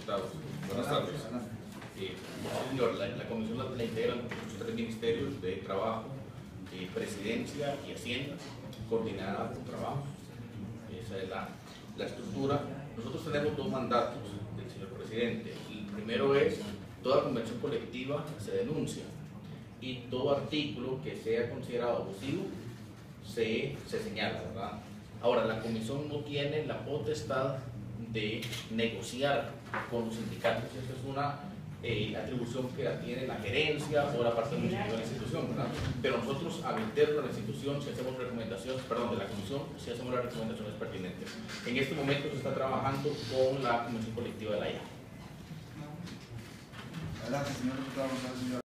Diputados. Buenas tardes. Señor, la comisión la integran los tres ministerios de Trabajo, Presidencia y Hacienda, coordinada con Trabajo. Esa es la estructura. Nosotros tenemos dos mandatos del señor presidente. El primero es: toda convención colectiva se denuncia y todo artículo que sea considerado abusivo se señala, ¿verdad? Ahora, la comisión no tiene la potestad de negociar con los sindicatos. Esa es una atribución que la tiene la gerencia o la parte de la institución, ¿verdad? Pero nosotros, al interno de la institución, si hacemos recomendaciones, perdón, de la comisión, si hacemos las recomendaciones pertinentes. En este momento se está trabajando con la convención colectiva de la IA. Adelante, señor diputado González.